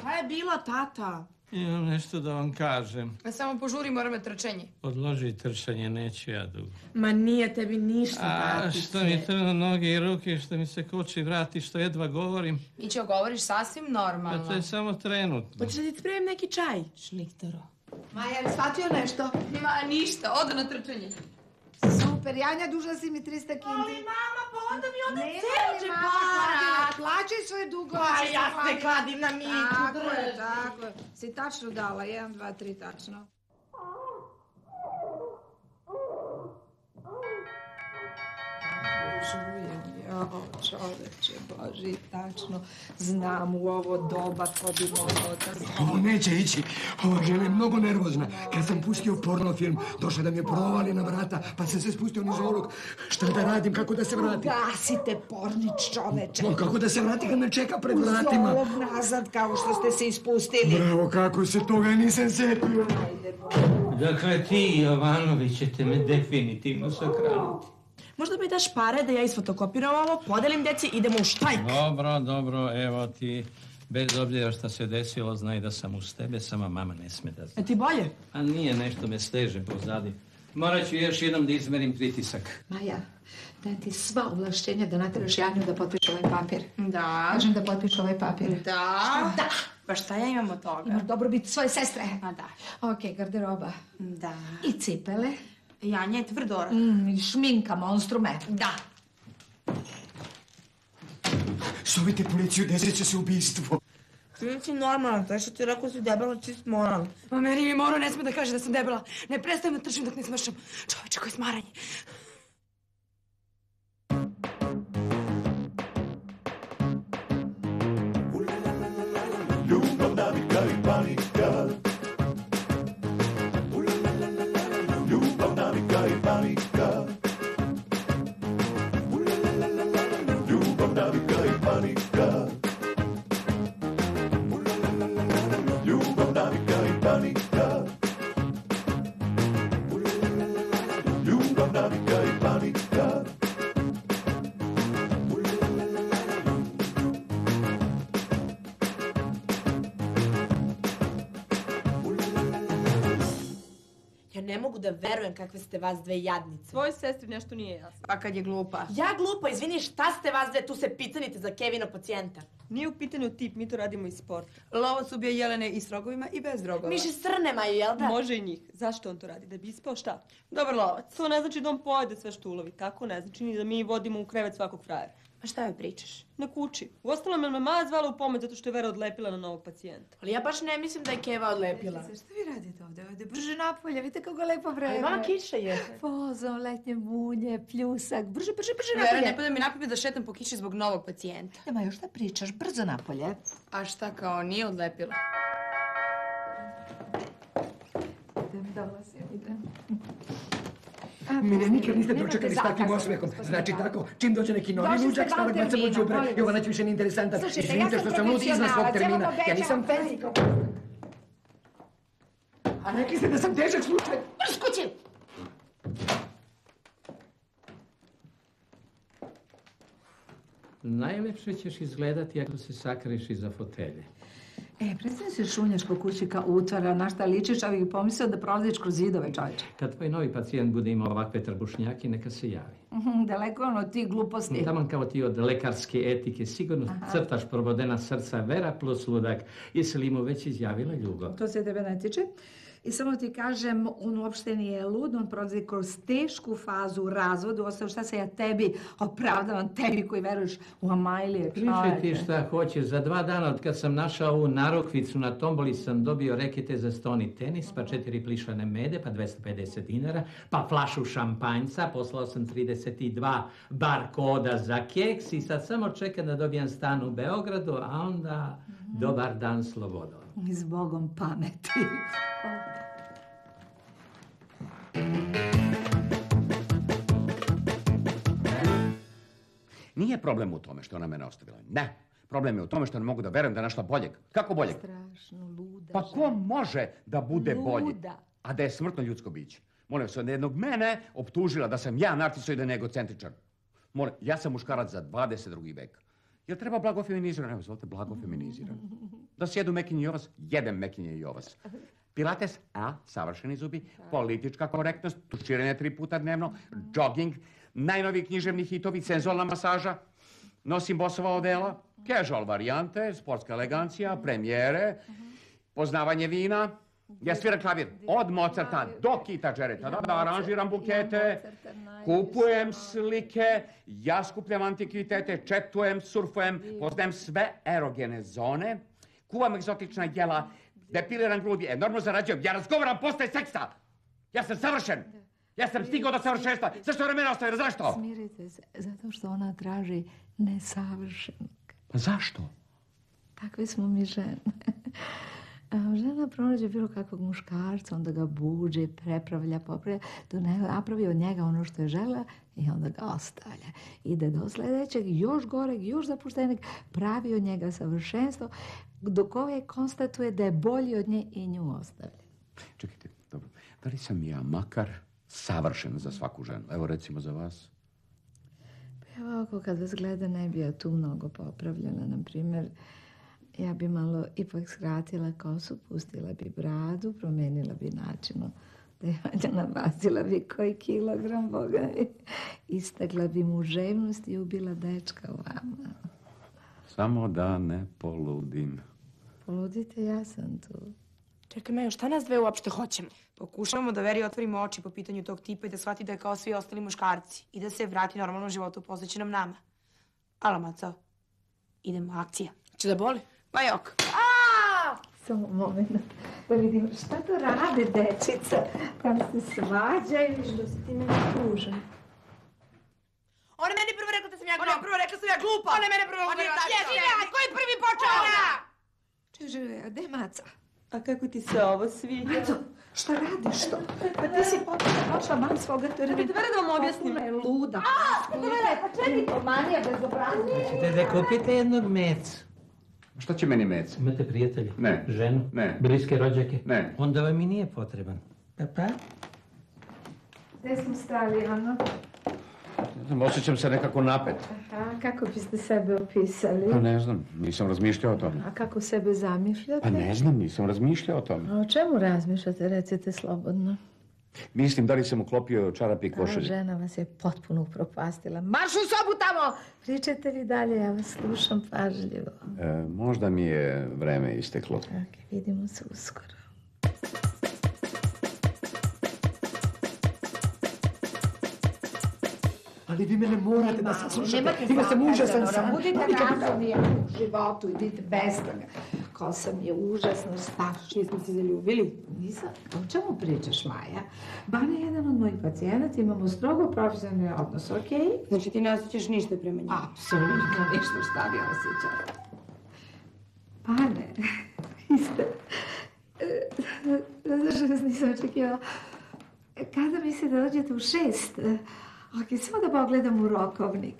Šta je bilo, tata? Imam nešto da vam kažem. Samo požuri, moramo trčanje. Odloži trčanje, neću ja dugo. Ma nije tebi ništa, tatice. Što mi trnu noge i ruke, što mi se koči vrati, što jedva govorim. I će govoriš sasvim normalno. Pa to je samo trenutno. Hoćeš da ti spremim neki čaj? Šliktero. Maja, je shvatio nešto? Nema ništa, odo na trčanje. Super, Janja, dužna si mi 300 kinti. Ali mama, pa onda mi onda Nema ceđe li, mama, para. plaćaj svoje dugove. Pa ja se kladim na Miku. Tako je. Si tačno dala, 1, 2, 3, tačno. Čoveče, Boži, tačno znam u ovo doba ko bi mogao da... Ovo neće ići. Ova žena je mnogo nervozna. Kad sam pustio porno film, došla da mi je provali na vrata, pa sam se spustio niz ovog. Šta da radim, kako da se vratim? Gasite pornič, čoveče. Kako da se vrati kad me čeka pred vratima? Uz ovog nazad, kao što ste se ispustili. Bravo, kako se toga nisam setio. Dakle, ti, Jovanović, ćete me definitivno sakraniti. Možda mi daš pare da ja isfotokopiram ovo, podelim deci, idemo u štrajk. Dobro, evo ti. Bez obzira šta se desilo, znaj da sam uz tebe, sama mama ne sme da zna. E ti bolje? A nije, nešto me steže pozadi. Morat ću još jednom da izmerim pritisak. Maja, daj ti sva ovlašćenja da nateraš Janju da potpiše ovaj papir. Da. Kažem da potpiše ovaj papir. Da. Da. Pa šta ja imam od toga? Imaš dobrobit svoje sestre. A da. Okej, garderoba. Da. I cipele. Janja je tvrdora. I šminka, monstrume. Da. Zovite policiju, desit će se ubistvo. Ti si normalno, to što ti rekao si debela, čist moral. Pa meni mi Moro ne sme da kaže da sam debela. Ne prestajem da trčim dok ne smršam. Čoveče, koji smaranje. Ljubav, navika i panika. Ljubav, navika i panika. Ljubav, navika i panika. Ljubav, navika i panika. Ljubav, navika i panika. Ja ne mogu da verujem kakve ste vas dve jadnice. Tvoj sestri nešto nije jasno. Pa kad je glupa. Ja glupa, izvini, šta ste vas dve, tu se pitanite za Kevina pacijenta. Nije u pitanju tip, mi to radimo iz sporta. Lovac ubija jelene i s rogovima i bez rogova. Miše srnemaju, jel da? Može i njih. Zašto on to radi? Da bi ispao šta? Dobar lovac. To ne znači da on pojede sve što ulovi. Tako ne znači ni da mi vodimo u krevet svakog frajera. A šta joj pričaš? Na kući. Uostalom je me mama zvala u pomoć zato što je Vera odlepila na novog pacijenta. Ali ja baš ne mislim da je Keva odlepila. Šta vi radite ovdje? Ovdje brže napolje, vidite kako je lepo vreme. Ali mama kiša je. Pozom, letnje munje, pljusak, brže Vera, napolje. ne pada mi napolje da šetam po kiši zbog novog pacijenta. Nema još šta pričaš, brzo napolje. A šta kao nije odlepila? Idem. Mene nikad niste Nemate dočekali s takvim zakaz, osmehom. gospodine Znači Ivanović. tako, čim dođe neki novi Došli ste luđak, van stavak bacamo u termina, đubre. molim I vas. ona će više neinteresantan. Slušajte, Izvinite ja što sam sam lud izvan svog profesionalac, termina. ja vam Ja nisam obećam. A rekli ste da sam težak slučaj. Brž kući! Najlepše ćeš izgledati ako se sakriješ iza fotelje. Prestań se šunjaš po kući kao utvara, na šta ličiš, a bih pomislio da prolaziš kroz zidove, čovječe. Kad tvoj novi pacijent bude imao ovakve trbušnjake, neka se javi. Daleko ono od tih gluposti. Taman kao ti od lekarske etike, sigurno crtaš probodena srca, Vera plus ludak. Jesi li mu već izjavila ljubav? To se tebe ne tiče. I samo ti kažem, on uopšte nije lud, on prolazi kroz tešku fazu u razvodu, ostao šta se ja tebi opravdavam, tebi koji veruješ u Amajlije, Pričaj ti šta hoćeš. Za 2 dana od kad sam našao ovu narukvicu na tomboli sam dobio rekete za stoni tenis, pa 4 plišane mede, pa 250 dinara, pa flašu šampanjca, poslao sam 32 bar koda za keks i sad samo čekam da dobijem stan u Beogradu, a onda dobar dan slobodom. I s Bogom pameti. Nije problem u tome što ona mene ostavila. Ne. Problem je u tome što ne mogu da verujem da je našla boljeg. Kako boljeg? Strašno luda. Pa ko može da bude bolji? Luda. A da je smrtno ljudsko biće? Molim se, od jednog mene optužila da sam ja narcisoid i da je egocentričan. Molim, ja sam muškarac za 22. vek. Jel treba blago feminiziran? Evo, zvolite, blago feminiziran. Da sjedu mekinje i ovas, jedem mekinje i ovas. Pilates, savršeni zubi, politička korektnost, tuširanje 3 puta dnevno, jogging, najnoviji književni hitovi, senzualna masaža, nosim bosova odela, casual varijante, sportska elegancija, premijere, poznavanje vina. Ja sviram klavir od Mozarta do Kita Jarretta, da aranžiram bukete, kupujem slike, ja skupljam antikvitete, četujem, surfujem, poznajem sve erogene zone, kuvam egzotična jela, depiliram grudi, enormno zarađujem, ja razgovaram posle seksa. Ja sam savršen. Ja sam stigao do savršenstva. Zašto vremena ostavira? Zašto? Smirite se, zato što ona traži nesavršenog. Pa zašto? Takve smo mi žene. Žena pronađe bilo kakvog muškarca, onda ga buđe, prepravlja, popravlja, napravi od njega ono što je žela i onda ga ostavlja. Ide do sljedećeg, još goreg, još zapuštenijeg, pravi od njega savršenstvo, dok ovaj konstatuje da je bolji od nje i nju ostavlja. Čekajte, dobro. Da li sam ja makar savršen za svaku ženu? Evo recimo za vas. Pa ovako kad vas gleda ne bi ja tu mnogo popravljala. Na primjer, ja bi malo ipak skratila kosu, pustila bi bradu, promijenila bi načinu devanja, nabacila bi koji kilogram, boga mi. Istakla bi muževnost i ubila dečka u vama. Samo da ne poludim. Poludite, ja sam tu. Čekaj, Mejo, šta nas dve uopšte hoćemo? Pokušavamo da Veri otvorimo oči po pitanju tog tipa i da shvati da je kao svi ostali muškarci i da se vrati normalnom životu posvećenom nama. Alo, maco, idemo, akcija. Će da boli? Pa jok. Samo moment, da vidim šta to rade dečica. Tam se svađaju, viš da si ti meni kružan. Ona je meni prvo rekla da sam ja glupa. Ona je prvo rekla da sam ja glupa. Ona je mene prvo rekla. Ko je prvi počeo? Ona! Čuže, a gde Maca? A kako ti se ovo sviđa? Maco, šta radiš to? Pa ti si počela van svoga terena. Čekajte, Vera, da vam objasnim. Ona je luda. Pa čeni to manija bezobrazna. Hoćete da kupite jednog meca? Šta će meni mec? Imate prijatelje? Ne. Ženu? Ne. Bliske rođake? Ne. Onda vam i nije potreban. Pa? Gde smo stali, Ana? Osjećam se nekako napet. Aha, kako biste sebe opisali? Pa ne znam, nisam razmišljao o tome. A kako sebe zamišljate? Pa ne znam, nisam razmišljao o tome. A o čemu razmišljate, recite slobodno? Mislim, da li sam uklopio čarapi i Ta košulje. žena vas je potpuno upropastila. Marš u sobu tamo! Pričajte vi dalje, ja vas slušam pažljivo. Možda mi je vreme isteklo. Ok, vidimo se uskoro. Ali vi mene morate da saslušate. Nemate Ima sam užasan sam. Budite razumni u životu, idite bez toga. Ko sam je užasno strašno. Nismo se zaljubili. Nisam. O čemu pričaš, Maja? Bana je jedan od mojih pacijenata, imamo strogo profesionalni odnos, okej? Znači ti ne osjećaš ništa prema njemu? Apsolutno ništa, šta bi osjećala. Bane, iste. Zašto vas nisam očekivala? Kada mislite da dođete u 6? Ok, samo da pogledam u rokovnik.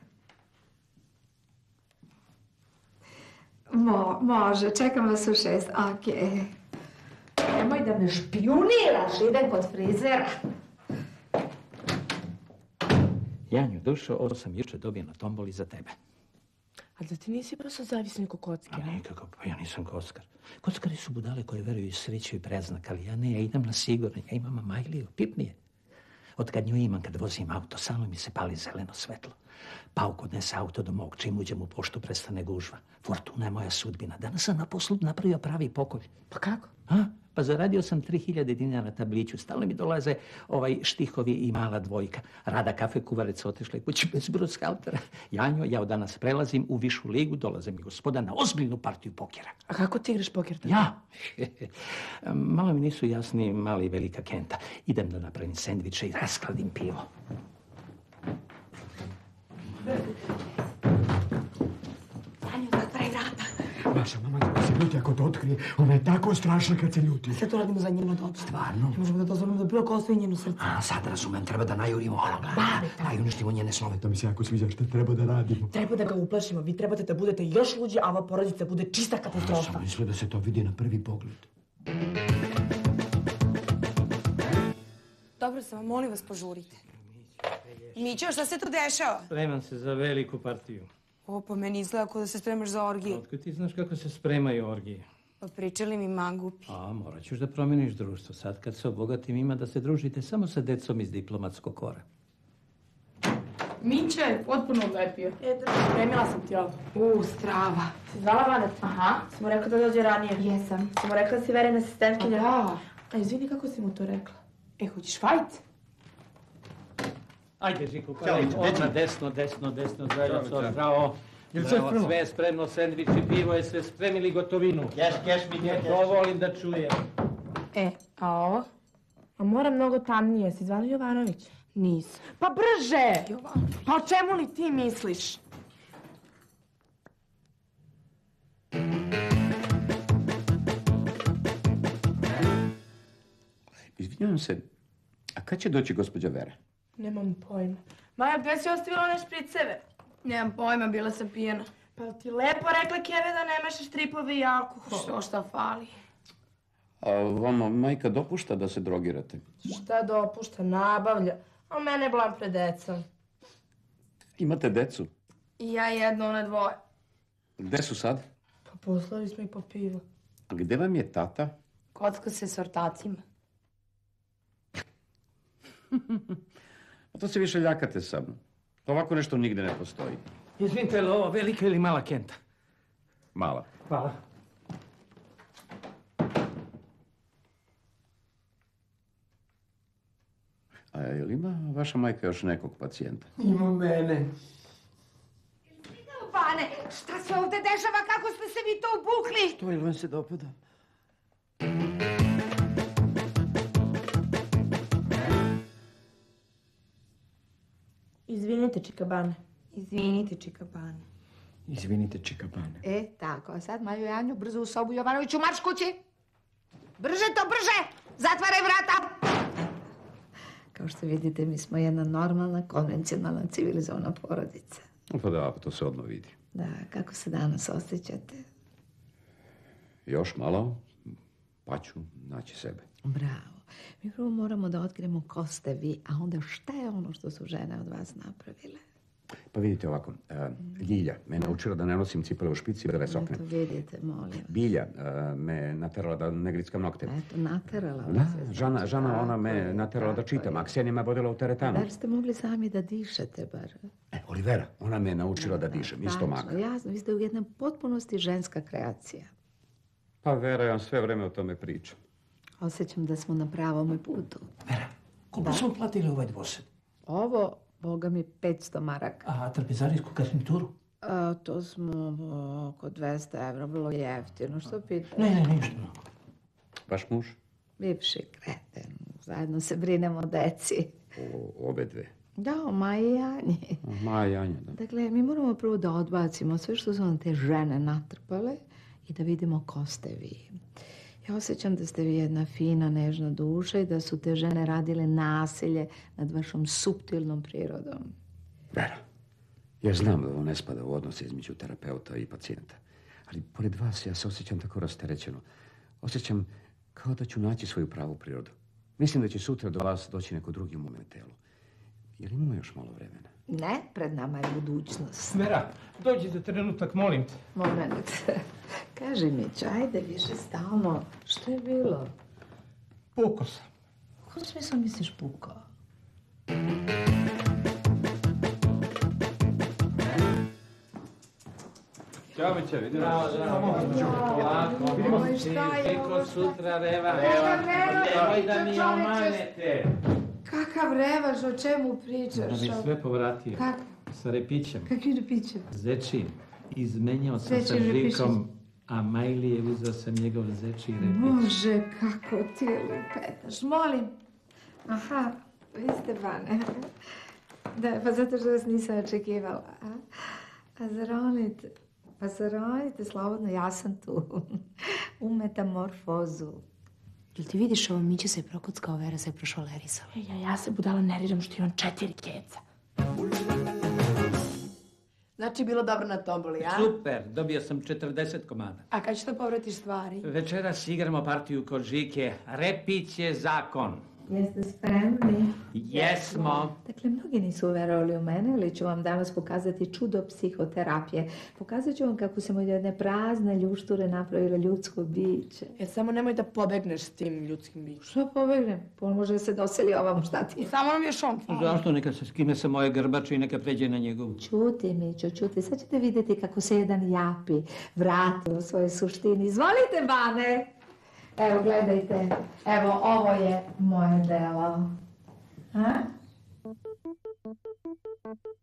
Može, čekam vas u 6, ok. Nemoj da me špijuniraš, idem kod frizera. Janju, dušo, ovo sam juče dobio na tomboli za tebe. A da ti nisi prosto zavisni ko kockar? A nikako, pa ja nisam kockar. Kockari su budale koje veruju sreću i preznak, ali ja ne, ja idem na sigurno, ja imam Amajliju, pipnije. Od kad nju imam, kad vozim auto, samo mi se pali zeleno svetlo. Pauk odnese auto do mog, čim uđem u poštu, prestane gužva. Fortuna je moja sudbina. Danas sam na poslu napravio pravi pokolj. Pa kako? Pa zaradio sam 3000 dinara tabliću. Stalno mi dolaze štihovi i mala dvojka. Rada kafe kuvareca otišla je kući bez bruskалтера. Janjo, ja od danas prelazim u višu ligu, dolaze mi gospoda na ozbiljnu partiju pokera. A kako ti igraš poker? Ja? Malo mi nisu jasni mala i velika Kenta. Idem da napravim sendviče i raskladim pivo. Janjo, zatvaraj vrata. Vaša mama da se ljuti ako to otkrije. Ona je tako strašna kad se ljuti. Sve to radimo za njeno dobro. Stvarno? Ne možemo da dozvolimo da bilo ko osvoji njeno srce. Sad razumem, treba da najurimo hologram. Pa i uništimo njene snove. To mi se jako sviđa, šta treba da radimo. Treba da ga uplašimo. Vi trebate da budete još luđi, a ova porodica bude čista katastrofa. Samo misle da se to vidi na prvi pogled. Dobro sam, molim vas, požurite. Mićo, šta se tu dešava? Spremam se za veliku partiju. Ovo pa meni izgleda kao da se spremaš za orgiju. Otkud ti znaš kako se spremaju orgije? Pa pričali mi mangupi. A, morat ćeš da promeniš društvo. Sad kad se obogatim ima da se družite samo sa decom iz diplomatskog kora. Miće je potpuno odlepio. Spremila sam ti ovo. Strava. Si zvala Vanet? Aha. Si mu rekla da dođe ranije? Jesam. Si mu rekla da si Verena asistentkinja? Da. A izvini, kako si mu to rekla? Hoćeš fajt? Ajde, Žiku, odmah desno, zdravo. Sve je spremno, sendvič i pivo je sve spremili gotovinu. Keš mi nije keš. To volim da čujem. A ovo? A mora mnogo tamnije. Si zvala Jovanović? Nisam. Pa brže! Pa o čemu li ti misliš? Izvinjavam se, a kad će doći gospođa Vera? Nemam pojma. Maja, gdje si ostavila one špriceve? Nemam pojma, bila sam pijena. Pa ti lepo rekla Keve da ne mešaš tripove i alkohol. Šta fali? A vama majka dopušta da se drogirate? Šta dopušta, nabavlja. A mene blam pred decom. Imate decu? I ja jedno, one dvoje. Gde su sad? Pa poslali smo ih po pivo. A gde vam je tata? Kocka se s ortacima. A to se više ljakate sa mnom. Ovako nešto nigde ne postoji. Izvinite, je li ovo velika ili mala kenta? Mala. Hvala. A je li ima vaša majka još nekog pacijenta? Ima mene. Vane, šta se ovdje dešava? Kako ste se vi to obukli? To je li vam se dopada? Izvinite, čikabane. Izvinite, čikabane. Izvinite, čikabane. Tako, a sad Maju i Anju brzo u sobu. Jovanoviću, marš kući! Brže to, brže! Zatvaraj vrata! Kao što vidite, mi smo jedna normalna, konvencionalna, civilizovana porodica. Pa da, to se odmah vidi. Da, kako se danas osjećate? Još malo, pa ću naći sebe. Bravo. Mi prvo moramo da otkrijemo ko ste vi, a onda šta je ono što su žene od vas napravile. Pa vidite ovako, Ljilja me naučila da ne nosim cipele u špici i da vesokne. Eto, vidite, molim. Bilja me naterala da ne grickam nokte. Eto, naterala Da, vas je. Žana, ona me naterala da čitam, a Ksenija me vodila u teretanu. Da li ste mogli sami da dišete, bar? Olivera, ona me naučila da dišem, isto maka. Tačno, jasno, vi ste u jednoj potpunosti ženska kreacija. Pa Vera, ja sve vreme o tome pričam. Osjećam da smo na pravom putu. Vera, koliko smo platili ovaj dvosed? Ovo, boga mi, 500 maraka. A trpezarijsku garnituru? To smo oko 200 evra, vrlo jeftino. Što pitate? Ne, ništa mnogo. Vaš muž? Bivši kreten. Zajedno se brinemo o deci. O obe dve. Da, o Maji i Anji. Maja i Anja, da. Dakle, mi moramo prvo da odbacimo sve što su nam te žene natrpale i da vidimo ko ste vi. Ja osjećam da ste vi jedna fina, nežna duša i da su te žene radile nasilje nad vašom suptilnom prirodom. Vera, ja znam da ovo ne spada u odnose između terapeuta i pacijenta. Ali pored vas ja se osjećam tako rasterećeno. Osjećam kao da ću naći svoju pravu prirodu. Mislim da će sutra do vas doći neko drugi u mome telu. Jel imamo još malo vremena? Ne, pred nama je budućnost. Vera, dođi za trenutak, molim te. Moment. Kaži mi, ajde više stalno. Što je bilo? Puko sam. U kom smislu misliš pukao? Ćao, biće, vidimo. Ovako, vidimo sutra reva. Nemoj da mi omanete. Kakav revaš, o čemu pričaš? Da mi sve povratio. Kako? Sa repićem. Kakvi repićem? Zečin. Izmenjao sam sa Žikom, a Majlije uzeo sam njegov zečji repić. Bože, kako ti lupetaš. Molim. Aha, vi ste Vane. Da, pa zato što vas nisam očekivala. A zar onite, slobodno, ja sam tu. U metamorfozu. Jel ti vidiš ovo, Miće se prokockao, Vera se prošolerisala. Ja se budala neriram što imam 4 keca. Znači, bilo dobro na tomboli, a? Super, dobio sam 40 komada. A kad ćeš to povratiš stvari? Večeras igramo partiju kod Žike. Repić je zakon. Jeste spremni? Jesmo. Dakle, mnogi nisu verovali u mene, ali ću vam danas pokazati čudo psihoterapije. Pokazat ću vam kako sam od jedne prazne ljušture napravila ljudsko biće. Samo nemoj da pobegneš s tim ljudskim bićem. Što pobegnem? On može da se doseli ovam, šta ti je? Samo nam još on fali. Zašto? Neka se skine sa moje grbače i neka pređe na njegovu. Ćuti, Mićo, ćuti. Sad ćete vidjeti kako se jedan japi vrati u svojoj suštini. Izvolite, Bane! Evo, gledajte. Evo, ovo je moje delo. A?